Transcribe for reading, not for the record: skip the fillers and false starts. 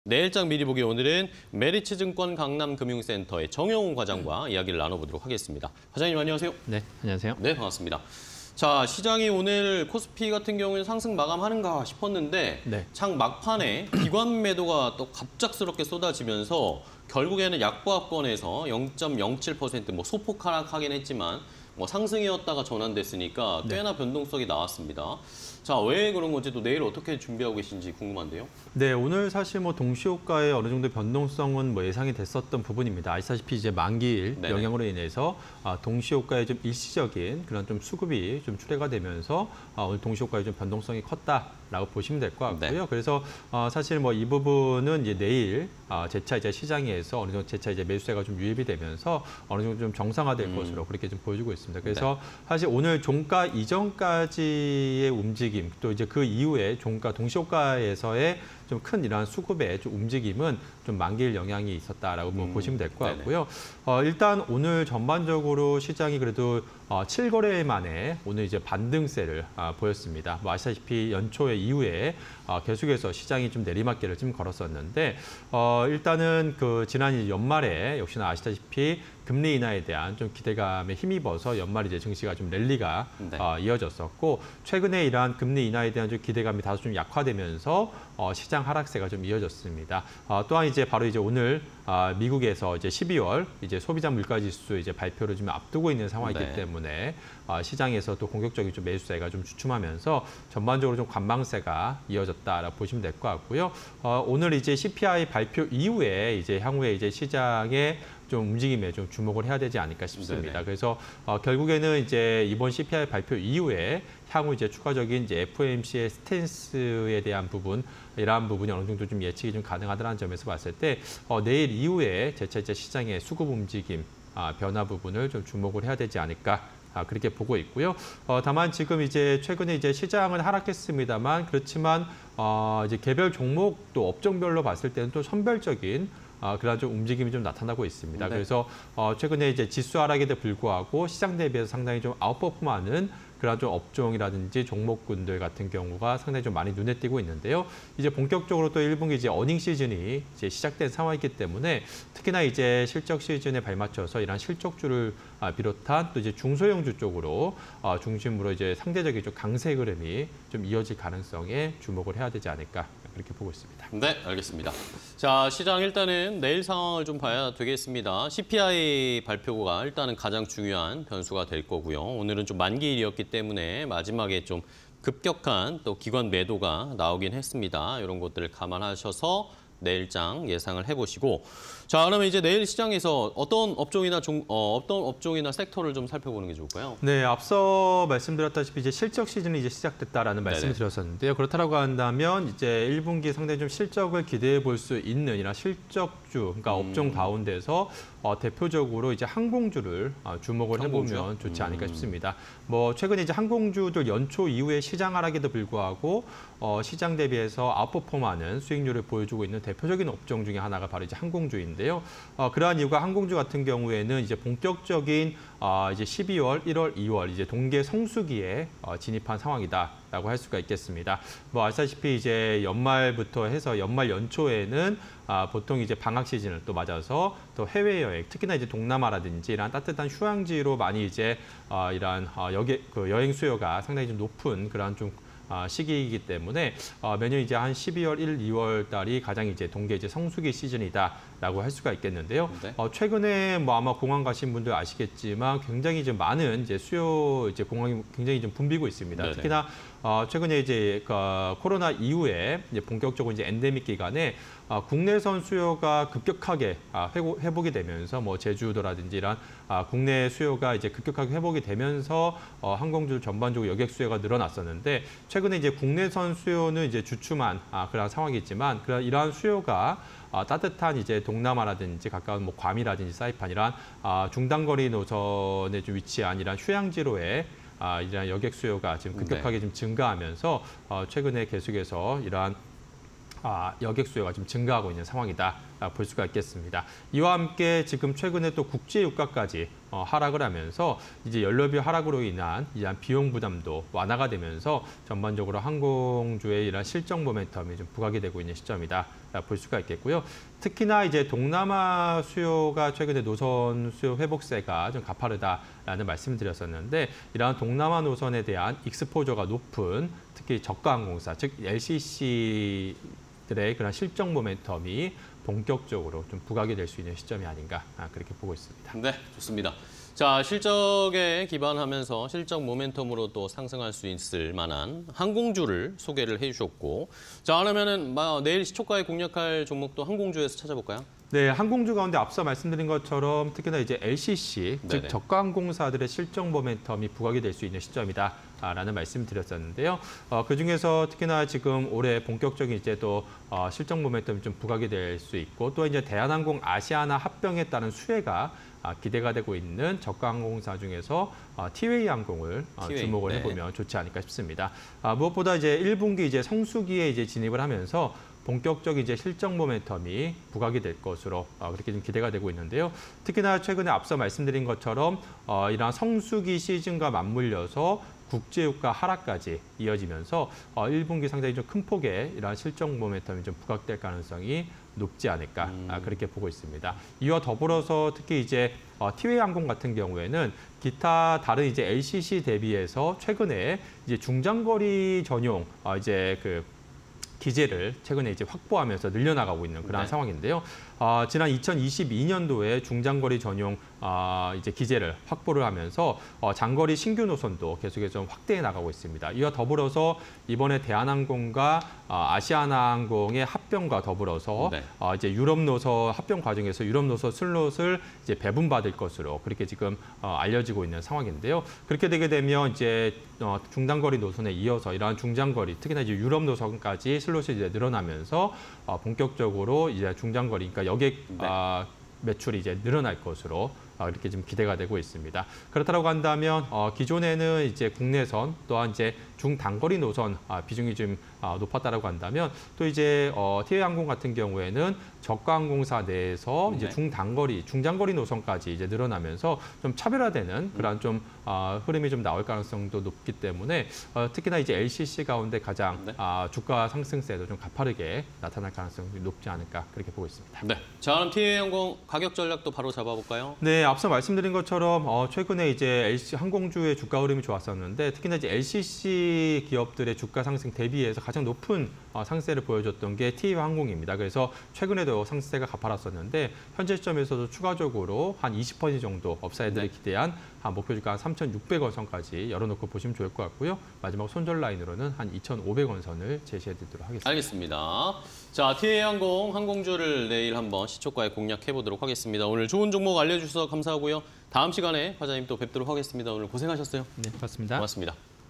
내일장 미리 보기 오늘은 메리츠증권 강남금융센터의 정영훈 과장과 이야기를 나눠보도록 하겠습니다. 과장님 안녕하세요. 네, 안녕하세요. 네, 반갑습니다. 자, 시장이 오늘 코스피 같은 경우는 상승 마감하는가 싶었는데 네. 장 막판에 기관 매도가 또 갑작스럽게 쏟아지면서 결국에는 약보합권에서 0.07% 소폭 하락하긴 했지만 상승이었다가 전환됐으니까 꽤나 변동성이 나왔습니다. 자, 왜 그런 건지 또 내일 어떻게 준비하고 계신지 궁금한데요. 네, 오늘 사실 동시호가의 어느 정도 변동성은 예상이 됐었던 부분입니다. 아시다시피 이제 만기일 네네. 영향으로 인해서 동시호가의 좀 일시적인 그런 좀 수급이 좀 출회가 되면서 오늘 동시호가의 좀 변동성이 컸다라고 보시면 될 것 같고요. 네. 그래서 사실 이 부분은 이제 내일 재차 이제 시장에서 어느 정도 재차 이제 매수세가 좀 유입이 되면서 어느 정도 좀 정상화될 것으로 그렇게 좀 보여주고 있습니다. 그래서 사실 오늘 종가 이전까지의 움직임 또 이제 그 이후에 종가 동시호가에서의 좀 큰 이러한 수급의 좀 움직임은 좀 만기일 영향이 있었다라고 보시면 될 것 같고요. 일단 오늘 전반적으로 시장이 그래도 7거래 만에 오늘 이제 반등세를 보였습니다. 아시다시피 연초에 이후에 계속해서 시장이 좀 내리막길을 좀 걸었었는데 일단은 그 지난 연말에 역시나 아시다시피 금리 인하에 대한 좀 기대감에 힘입어서 연말 이제 증시가 좀 랠리가 이어졌었고 최근에 이러한 금리 인하에 대한 좀 기대감이 다소 좀 약화되면서 시장 하락세가 좀 이어졌습니다. 또한 이제 바로 이제 오늘 미국에서 이제 12월 이제 소비자 물가지수 이제 발표를 좀 앞두고 있는 상황이기 때문에 시장에서 또 공격적인 좀 매수세가 좀 주춤하면서 전반적으로 좀 관망세가 이어졌다라고 보시면 될 것 같고요. 오늘 이제 CPI 발표 이후에 이제 향후에 이제 시장의 좀 움직임에 좀 주목을 해야 되지 않을까 싶습니다. 네네. 그래서 결국에는 이제 이번 CPI 발표 이후에 향후 이제 추가적인 이제 FOMC의 스탠스에 대한 부분, 이러한 부분이 어느 정도 좀 예측이 좀 가능하다는 점에서 봤을 때 내일 이후에 재차 이제 시장의 수급 움직임, 변화 부분을 좀 주목을 해야 되지 않을까. 그렇게 보고 있고요. 다만 지금 이제 최근에 이제 시장은 하락했습니다만 그렇지만 이제 개별 종목 또 업종별로 봤을 때는 또 선별적인 그런 좀 움직임이 좀 나타나고 있습니다. 네. 그래서 최근에 이제 지수 하락에도 불구하고 시장 대비해서 상당히 좀 아웃퍼폼하는 그런 좀 업종이라든지 종목군들 같은 경우가 상당히 좀 많이 눈에 띄고 있는데요. 이제 본격적으로 또 1분기 이제 어닝 시즌이 이제 시작된 상황이기 때문에 특히나 이제 실적 시즌에 발맞춰서 이런 실적주를 비롯한 또 이제 중소형주 쪽으로 중심으로 이제 상대적인 좀 강세 흐름이 좀 이어질 가능성에 주목을 해야 되지 않을까 그렇게 보고 있습니다. 네, 알겠습니다. 자, 시장 일단은 내일 상황을 좀 봐야 되겠습니다. CPI 발표가 일단은 가장 중요한 변수가 될 거고요. 오늘은 좀 만기일이었기 때문에 마지막에 좀 급격한 또 기관 매도가 나오긴 했습니다. 이런 것들을 감안하셔서 내일장 예상을 해보시고 자, 그러면 이제 내일 시장에서 어떤 업종이나 섹터를 좀 살펴보는 게 좋을까요? 네, 앞서 말씀드렸다시피 이제 실적 시즌이 이제 시작됐다라는 말씀을 드렸었는데요. 그렇다고 한다면 이제 1분기 상당히 좀 실적을 기대해 볼 수 있는 이런 실적주, 그러니까 업종 가운데서 대표적으로 이제 항공주를 주목을 해보면 좋지 않을까 싶습니다. 최근에 이제 항공주들 연초 이후에 시장 하락에도 불구하고 시장 대비해서 아웃퍼폼하는 수익률을 보여주고 있는 대표적인 업종 중에 하나가 바로 이제 항공주인데요. 그러한 이유가 항공주 같은 경우에는 이제 본격적인 이제 12월, 1월, 2월 이제 동계 성수기에 진입한 상황이다라고 할 수가 있겠습니다. 아시다시피 이제 연말부터 해서 연말 연초에는 보통 이제 방학 시즌을 또 맞아서 또 해외여행, 특히나 이제 동남아라든지 이런 따뜻한 휴양지로 많이 이제 이러한 여행 수요가 상당히 좀 높은 그런 좀 시기이기 때문에 매년 이제 한 12월, 1, 2월 달이 가장 이제 동계 이제 성수기 시즌이다라고 할 수가 있겠는데요. 최근에 아마 공항 가신 분들 아시겠지만 굉장히 좀 많은 이제 수요 이제 공항이 굉장히 좀 붐비고 있습니다. 네네. 특히나 최근에 이제 코로나 이후에 이제 본격적으로 이제 엔데믹 기간에 국내선 수요가 급격하게 회복이 되면서 제주도라든지 이런 국내 수요가 이제 급격하게 회복이 되면서 항공주 전반적으로 여객 수요가 늘어났었는데 최근에 이제 국내선 수요는 이제 주춤한 그런 상황이지만 이러한 수요가 따뜻한 이제 동남아라든지 가까운 괌이라든지 사이판 이런 중단거리 노선에 좀 위치한 이런 휴양지로의 이러한 여객 수요가 지금 급격하게 좀 증가하면서 최근에 계속해서 이러한 여객 수요가 좀 증가하고 있는 상황이다 볼 수가 있겠습니다. 이와 함께 지금 최근에 또 국제 유가까지 하락을 하면서 이제 연료비 하락으로 인한 비용 부담도 완화가 되면서 전반적으로 항공주의 이런 실적 모멘텀이 좀 부각이 되고 있는 시점이다 볼 수가 있겠고요. 특히나 이제 동남아 수요가 최근에 노선 수요 회복세가 좀 가파르다라는 말씀을 드렸었는데 이러한 동남아 노선에 대한 익스포저가 높은 특히 저가 항공사 즉 LCC들의 그런 실적 모멘텀이 본격적으로 좀 부각이 될 수 있는 시점이 아닌가 그렇게 보고 있습니다. 네, 좋습니다. 자, 실적에 기반하면서 실적 모멘텀으로 또 상승할 수 있을 만한 항공주를 소개를 해주셨고, 자, 그러면은 내일 시초가에 공략할 종목도 항공주에서 찾아볼까요? 네, 항공주 가운데 앞서 말씀드린 것처럼 특히나 이제 LCC, 네네. 즉 저가 항공사들의 실적 모멘텀이 부각이 될 수 있는 시점이다라는 말씀을 드렸었는데요. 그중에서 특히나 지금 올해 본격적인 이제 또 실적 모멘텀이 좀 부각이 될 수 있고 또 이제 대한항공 아시아나 합병에 따른 수혜가 기대가 되고 있는 저가 항공사 중에서 티웨이 항공을 티웨이, 주목을 네. 해보면 좋지 않을까 싶습니다. 무엇보다 이제 1분기 이제 성수기에 이제 진입을 하면서 본격적인 이제 실적 모멘텀이 부각이 될 것으로 그렇게 좀 기대가 되고 있는데요. 특히나 최근에 앞서 말씀드린 것처럼 이러한 성수기 시즌과 맞물려서 국제유가 하락까지 이어지면서 1분기 상당히 좀 큰 폭의 이러한 실적 모멘텀이 좀 부각될 가능성이 높지 않을까 그렇게 보고 있습니다. 이와 더불어서 특히 이제 티웨이 항공 같은 경우에는 기타 다른 이제 LCC 대비해서 최근에 이제 중장거리 전용 이제 그 기재를 최근에 이제 확보하면서 늘려나가고 있는 그런 네. 상황인데요. 지난 2022년도에 중장거리 전용 이제 기재를 확보를 하면서 장거리 신규 노선도 계속해서 좀 확대해 나가고 있습니다. 이와 더불어서 이번에 대한항공과 아시아나항공의 합병과 더불어서 네. 이제 유럽 노선 합병 과정에서 유럽 노선 슬롯을 이제 배분받을 것으로 그렇게 지금 알려지고 있는 상황인데요. 그렇게 되게 되면 이제 중단거리 노선에 이어서 이러한 중장거리, 특히나 이제 유럽 노선까지 슬롯이 이제 늘어나면서 본격적으로 이제 중장거리, 그러니까 여객 네. 매출이 이제 늘어날 것으로 이렇게 좀 기대가 되고 있습니다. 그렇다고 한다면 기존에는 이제 국내선 또한 이제 중단거리 노선 비중이 좀 높았다라고 한다면 또 이제 티웨이 항공 같은 경우에는 저가 항공사 내에서 이제 네. 중장거리 노선까지 이제 늘어나면서 좀 차별화되는 그런 좀 흐름이 좀 나올 가능성도 높기 때문에 특히나 이제 LCC 가운데 가장 네. 주가 상승세도 좀 가파르게 나타날 가능성이 높지 않을까 그렇게 보고 있습니다. 네. 자, 그럼 티웨이 항공 가격 전략도 바로 잡아볼까요? 네, 앞서 말씀드린 것처럼 최근에 이제 LCC 항공주의 주가 흐름이 좋았었는데 특히나 이제 LCC 기업들의 주가 상승 대비해서 가장 높은 상세를 보여줬던 게 티웨이 항공입니다. 그래서 최근에도 상세가 가파랐었는데 현재 시점에서도 추가적으로 한 20% 정도 업사이드를 네. 기대한 목표 주가 3,600원 선까지 열어놓고 보시면 좋을 것 같고요. 마지막 손절 라인으로는 한 2,500원 선을 제시해드리도록 하겠습니다. 알겠습니다. 자, 티웨이 항공 항공주를 내일 한번 시초가에 공략해 보도록 하겠습니다. 오늘 좋은 종목 알려주셔서 감사하고요. 다음 시간에 과장님 또 뵙도록 하겠습니다. 오늘 고생하셨어요. 네, 고맙습니다. 고맙습니다.